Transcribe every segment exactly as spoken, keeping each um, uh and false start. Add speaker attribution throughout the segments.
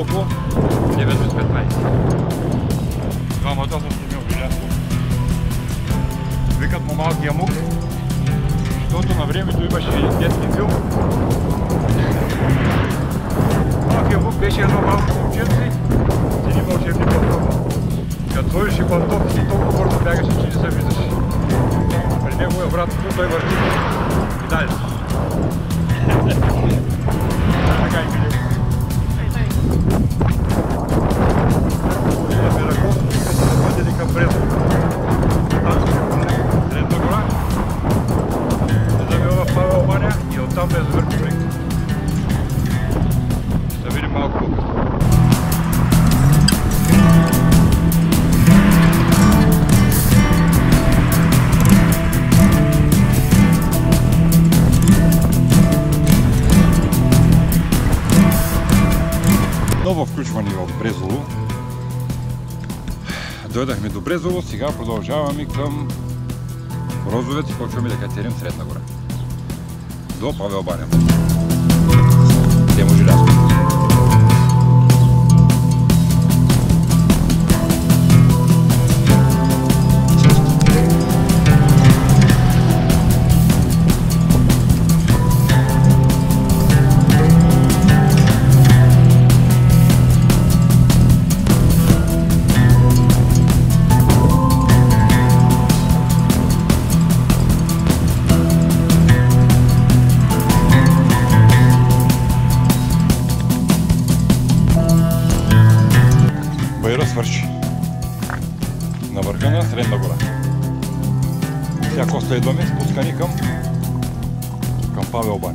Speaker 1: колко? девет без петнайсет. Двамата съм снимил Жиляско. Викат му Малкия мук, защото на времето имаше детски филм. Малкия мук беше едно малко момченце с едни вълшебни пантофи. Като сложиш и пантофите, толкова бързо бягаше, че не се виждаше. При него е обратното, той върти и дали. Така и мили. Имаме Раковски, ще се запътили към Брезово. Средна гора. Влизаме в Павел баня и оттам е язовир Копринка. Ще видим малко по-късно. Ново включване от Брезово. Дойдахме до Брезово, сега продължаваме към Розовец и почваме да катерим Средна гора. До Павел баня. Темо Жиляско. Свърши на върха на Средна гора. Сега коста идваме спускани към, към Павел баня.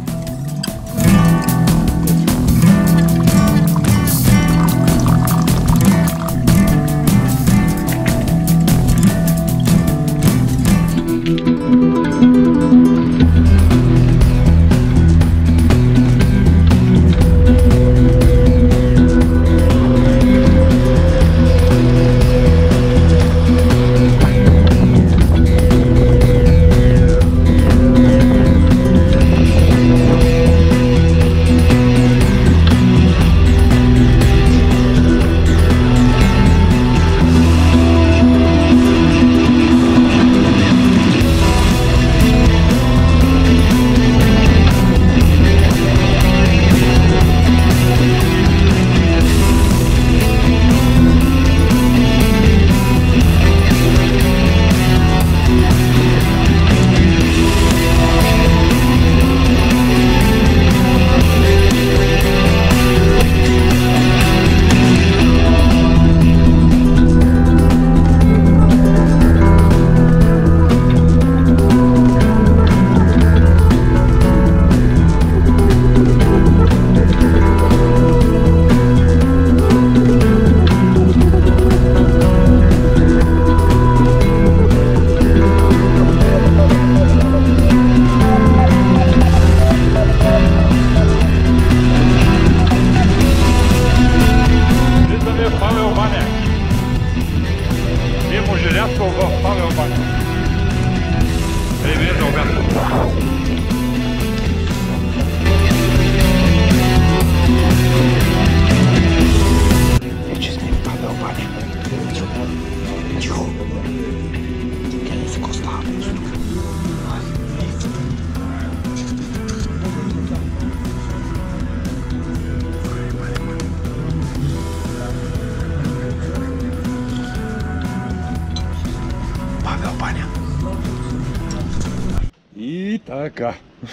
Speaker 1: И така.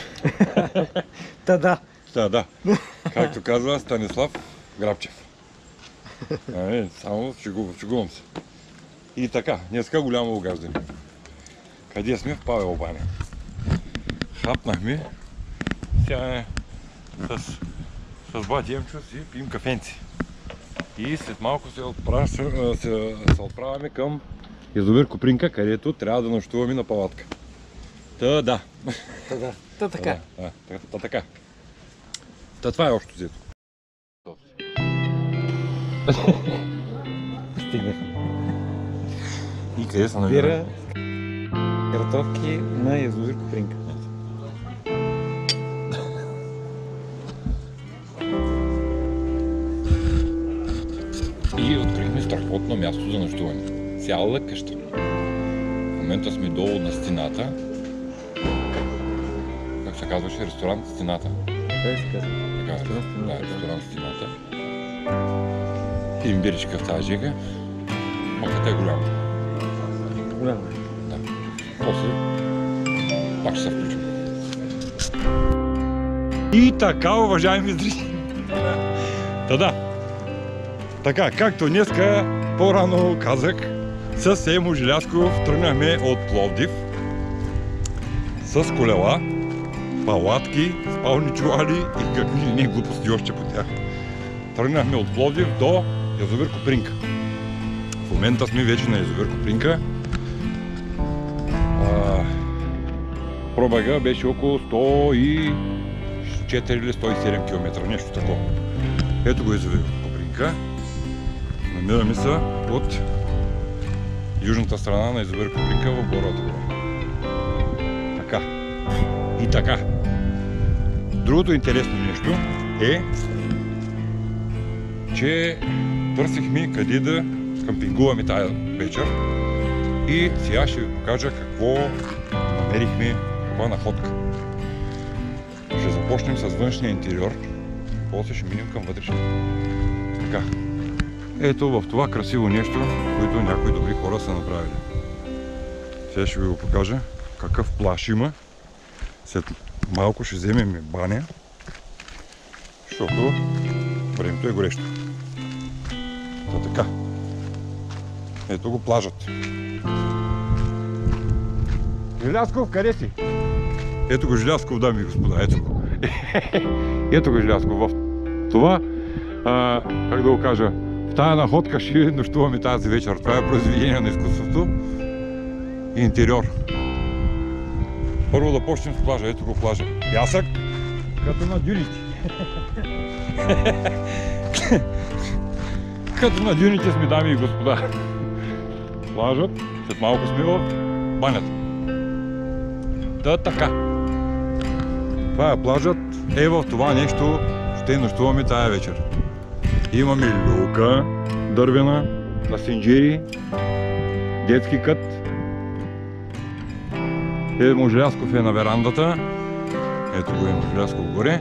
Speaker 2: Та да.
Speaker 1: Та да. Както казва Станислав Грабчев. А, само шегувам се. И така, днеска голямо огаждане. Къде сме? В Павел баня. Хапнахме. Сега с, с бати Емчо си пием кафенци. И след малко се, отправ... се, се отправяме към язовир Копринка, където трябва да нощуваме на палатка. Та да.
Speaker 2: Та да. Та така.
Speaker 1: Та, та, та така. Та това е общо взето.
Speaker 2: Стигнахме.
Speaker 1: И къде са намираме?
Speaker 2: Бира, картофки на язовир Копринка.
Speaker 1: И открихме страхотно място за нощуване. Цяла къща. В момента сме долу на стената. Как се казваше? Ресторант стената.
Speaker 2: Така се казва.
Speaker 1: Така е. Да, ресторант стената. Имбиричка в тази жега. Маката е голяма.
Speaker 2: Голямо.
Speaker 1: Да. После пак ще се включим. И така, уважаеми зрители. Та да. Така, както днеска по-рано казах, с Емо Желязков тръгнахме от Пловдив с колела, палатки, спални чували и какви ли не глупости още по тях. Тръгнахме от Пловдив до язовир Копринка. В момента сме вече на язовир Копринка. А, пробега беше около сто и четири или сто и седем километра, нещо такова. Ето го язовир Копринка. Намираме се от южната страна на язовир Копринка в Боровата гора. Така. И така. Другото интересно нещо е, че търсихме къде да кампингуваме тая вечер и сега ще ви покажа какво намерихме, каква находка. Ще започнем с външния интериор, после ще минем към вътрешния. Така. Ето в това красиво нещо, което някои добри хора са направили. Сега ще ви го покажа какъв плаж има. След малко ще вземем баня, защото времето е горещо. Та така. Ето го плажът. Желязков, къде си? Ето го Желязков, дами и господа, ето го. Ето го Желязков. В това, а, как да го кажа, в тая находка ще нощуваме тази вечер. Това е произведение на изкуството и интериор. Първо да почнем с плажа. Ето го плажа. Пясък, като на дюните. Като на дюните сме, дами и господа. Плажът, след малко сме в банята. Да, така. Това е плажът. Е, в това нещо ще нощуваме тая вечер. Имаме люлка дървена, насинджери, детски кът. Емо Желязков е на верандата. Ето го Емо Желязков горе.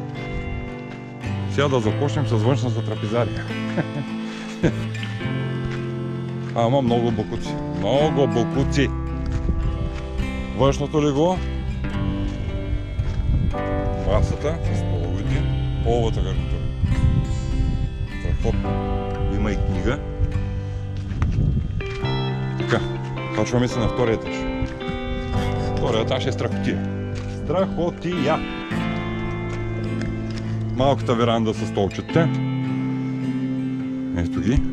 Speaker 1: Сега да започнем с външната трапезария. Ама много бокуци. Много бокуци. Външното легло. Масата с половите. Половата гарнитура. Страхотно. Има и книга. Така. Качваме се на втория етаж. Втория етаж е страхотия. Страхотия! Малката веранда с столчета. Ето ги.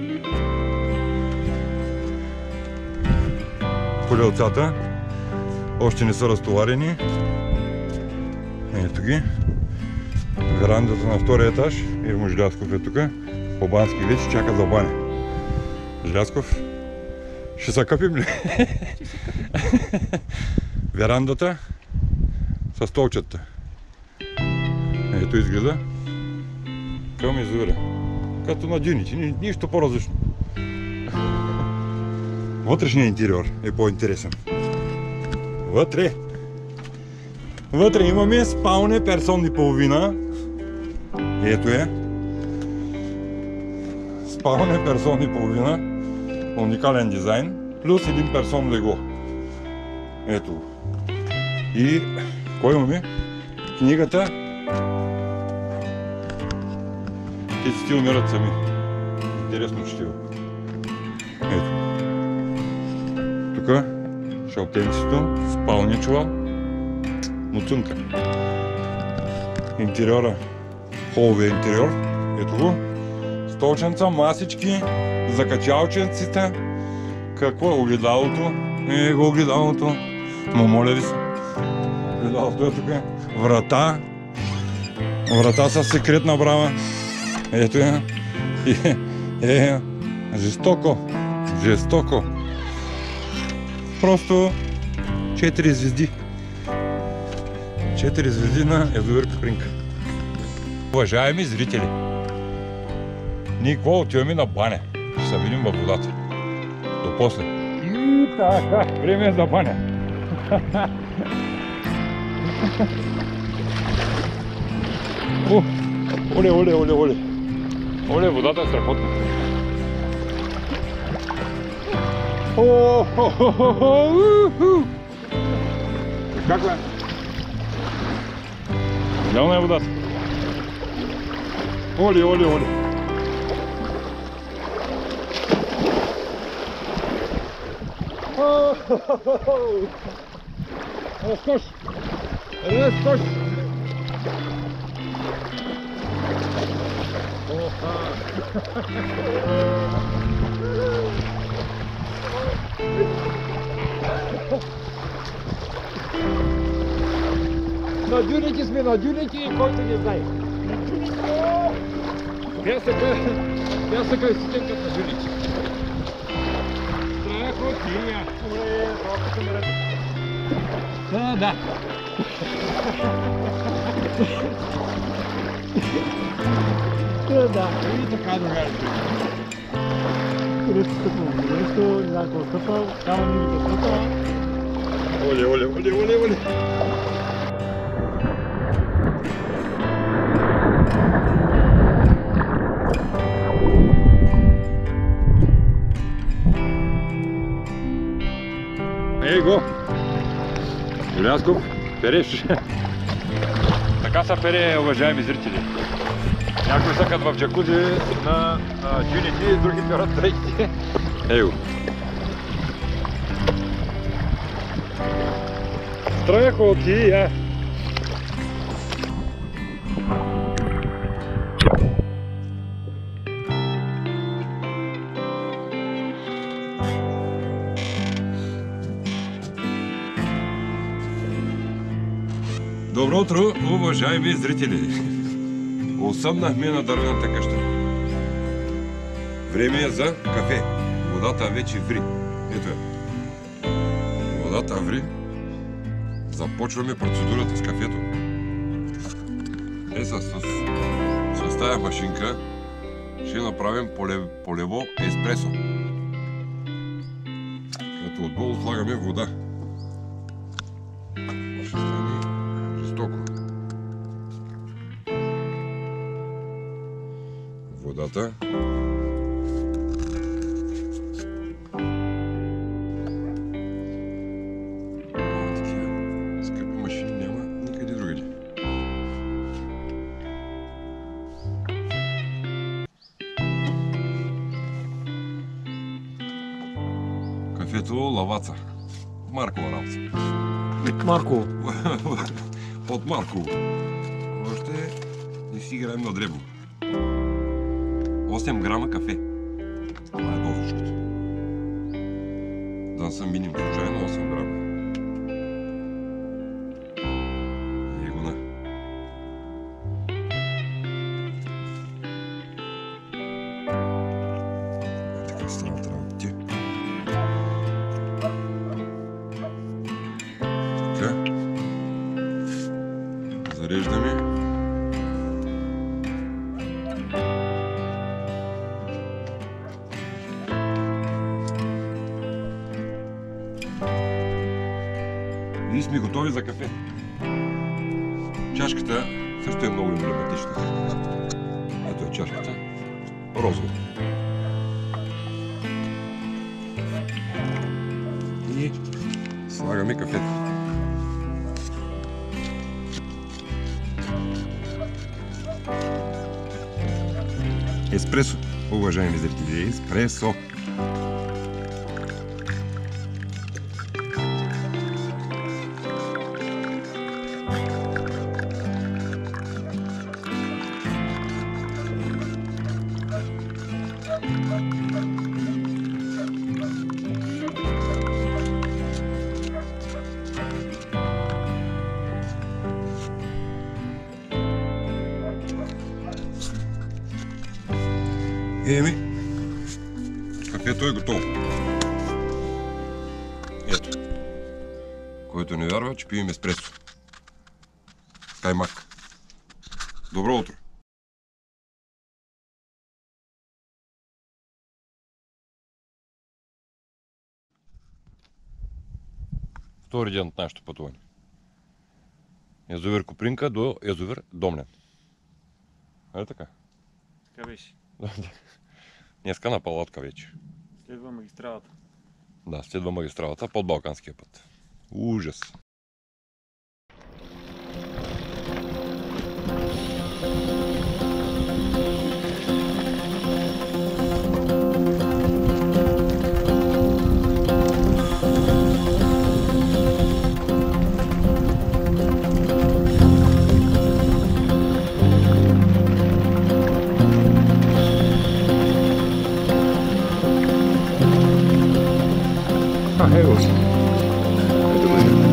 Speaker 1: Колелцата още не са разтоварени. Ето ги. Верандата на втория етаж. Емо Желязков е тук. По-бански вече чака за баня. Желязков, ще се къпим ли? Верандата с столчета. Ето изгледа към язовира. Като на дюните, ни, нищо по-различно. Вътрешният интериор е по-интересен. Вътре. Вътре имаме спалне персонни половина. Ето е. Спалне персонни половина. Уникален дизайн. Плюс един персон легло. Ето. И кой имаме? Книгата. Те си умират сами. Интересно четиво. Ето. Тук шалтенцето, спалния чувал, муцунка. Интериора, холовия интериор. Ето го. Столченца, масички, закачалченците. Какво е огледалото? Е го огледалото. Но моля ви се. Огледалото е тук. Врата. Врата с секретна брама. Ето е. Е, е, жестоко. Жестоко. Просто четири звезди. четири звезди на язовир Копринка. Уважаеми зрители, Ние какво отиваме на баня? Ще се видим във водата. До после. И така, време е за баня. О, оле, оле, оле, оле. Оле, водата е страхотна. О, хо, хо, хо, хо, уху. Как е? Зелена е водата. Оле, оле, оле. Разкош! Разкош! На дюники сме, на дюники, който не знае. Пясъка, пясъка е системката на дюники. Страхотия! Уе, толкова се мерете. Да, да. Да, да. И така, другарите. Кръстата по времето, някакво стъпал, камъни ми да стъпал. Оле, оле, оле, оле, оле. Ей го! Юлясков, переш. Така са пере, уважаеми зрители. Някои съкат в джакузи на дюните, други перат трейките. Ей го! Страхотия! Добро утро, уважаеми зрители! Осъмнахме на дървената къща. Време е за кафе. Водата вече ври. Ето е. Водата ври. Започваме процедурата с кафето. Е, с, с, с тая машинка ще направим поле, полево еспресо. Като отдолу слагаме вода. Ще стане жестоко. Водата. Такива скъпи машини няма никъде другаде. Кафето Лаваца. Маркова работа.
Speaker 2: От Марково.
Speaker 1: От Марково. Още не си играем на дребно. осем грама кафе. Това е дозичката. Да не съм миним случайно осем грама. Его на. Така става работи. Така. Зареждаме. И сме готови за кафе. Чашката също е много емблематична. Ето е чашката. Розова. И слагаме кафето. Еспресо, уважаеми зрители, еспресо. Еми, кафето е готово. Ето. Който не вярва, че пием еспресо. Каймак. Добро утро! Втори ден от нашето пътуване. Язовир Копринка до язовир Домлян. Нали така?
Speaker 2: Така беше.
Speaker 1: Днеска на палатка вече.
Speaker 2: Следва магистралата.
Speaker 1: Да, следва магистралата под Балканския път. Ужас! А, ево си. Ето го си.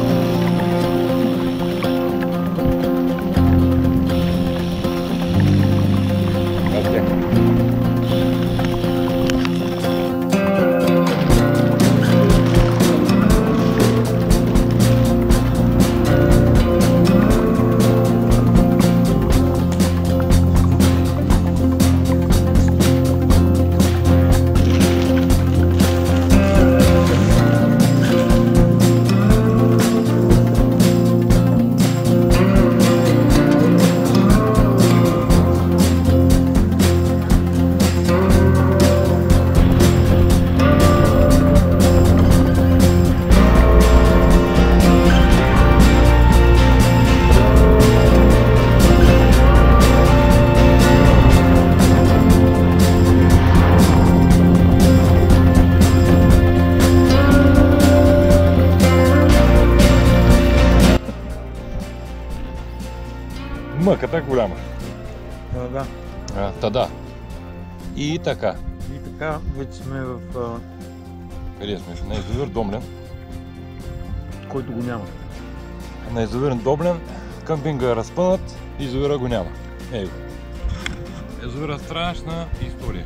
Speaker 1: Мъката е голяма.
Speaker 2: Да, да.
Speaker 1: А, та да. И така.
Speaker 2: И така, вече сме в... а,
Speaker 1: Къде сме? На язовир Домлян.
Speaker 2: който го няма.
Speaker 1: На язовир Домлян къмпинга е разпънат, язовира го няма. Ей го. Язовира страшна история.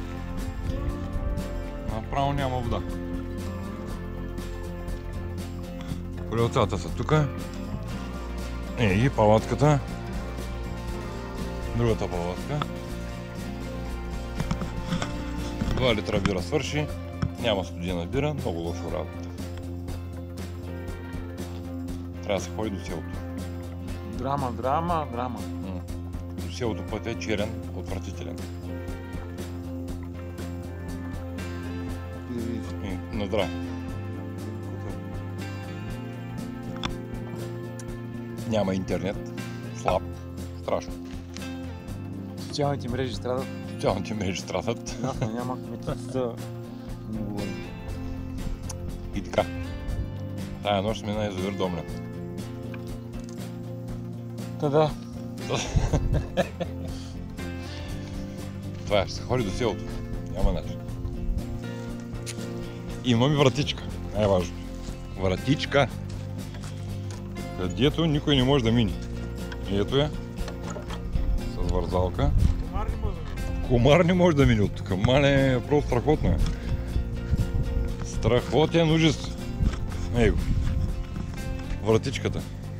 Speaker 1: Направо няма вода. Колелцата са тука. Ей, палатката. Другата палатка. два литра бира свърши. Няма студена бира, много лошо работа. Трябва да се ходи до селото.
Speaker 2: Драма, драма, драма.
Speaker 1: М. До селото път е черен, отвратителен. И на здраве. Няма интернет. Слаб. Страшно.
Speaker 2: Социалните мрежи страдат.
Speaker 1: Социалните мрежи страдат.
Speaker 2: Ясно, няма кметицата. Не говорим.
Speaker 1: И така. Тая нощ сме на язовир Домлян.
Speaker 2: Та да.
Speaker 1: Това е, ще се ходи до селото. Няма начин. Имаме вратичка. Най-важно. Вратичка. Където никой не може да мине. Ето я. С вързалка.
Speaker 2: Комар не може да мине.
Speaker 1: Комар не може да мине от тук. Мале, просто страхотно е. Страхотен ужас. Ей го. Вратичката.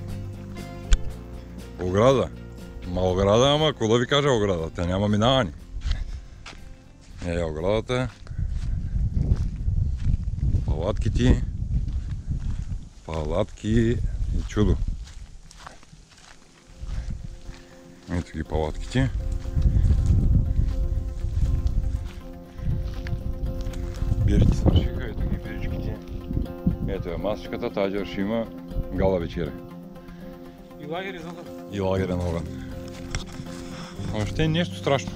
Speaker 1: Ограда. Ма ограда, ама какво да ви кажа ограда? Тя няма минаване. Е, оградата. Палатките. Палатки и чудо. Ето ги палатките. Бирите свършиха, ето ги биричките. Ето е масичката, тази ще има гала вечеря.
Speaker 2: И лагер изогън.
Speaker 1: И лагерен огън. Въобще е нещо страшно.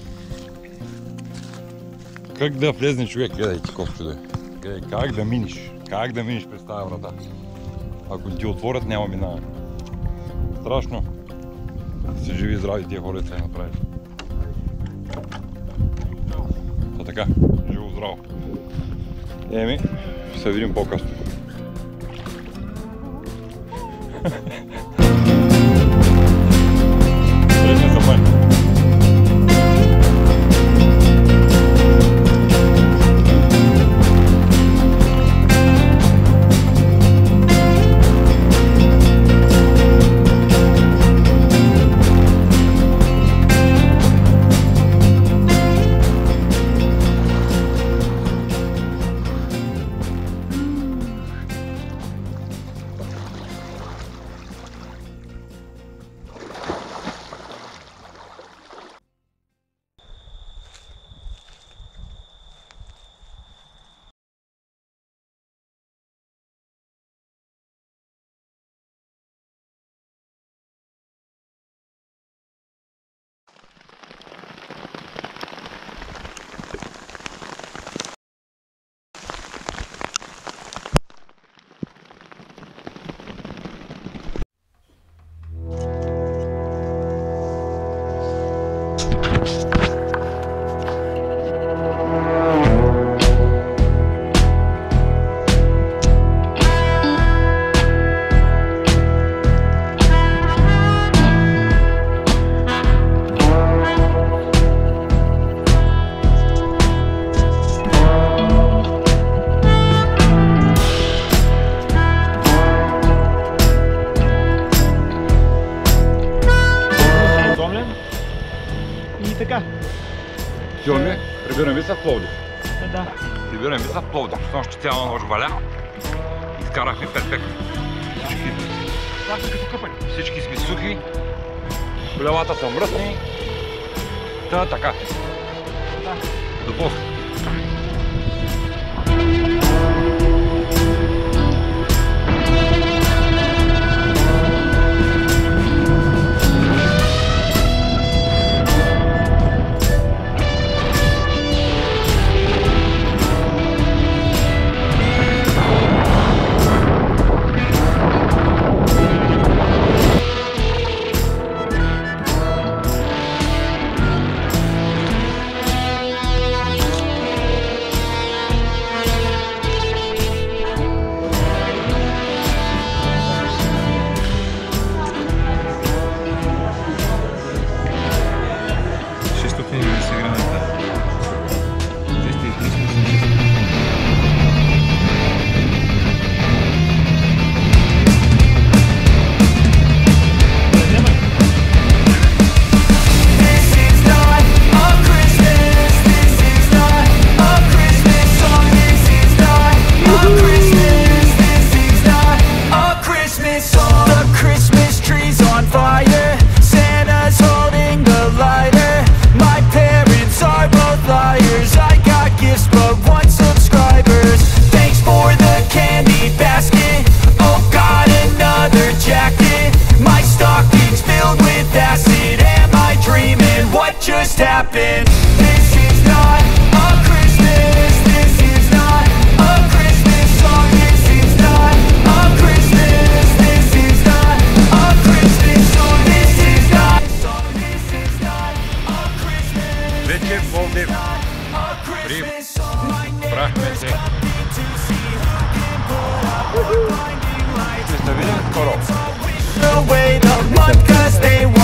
Speaker 1: Как да влезне човек? Гледай ти колко чудо е. Гледай, как да миниш? Как да миниш през тази врата? Ако не ти отворят, няма минаване. Страшно. Си живи и здрави тия хора, трябва да направиш. Та така, живо здраво. Еми, ще се видим по-късно. Средния за мен.
Speaker 2: така.
Speaker 1: Филми, прибирам ви се в Пловдив.
Speaker 2: Да.
Speaker 1: Прибирам ви се в Пловдив. С нощи цяла нощ валя. Изкарахме перфектно. Всички, всички сме сухи. Колелата са мръсни. Та така. До после.
Speaker 3: Just happened. This is not a Christmas. This is not a Christmas song. This is not a Christmas. This is not a Christmas song. This is not. This is not a Christmas.
Speaker 1: Вече в Пловдив. При прахме се. Ще се видим скоро.
Speaker 3: Away the month 'cause they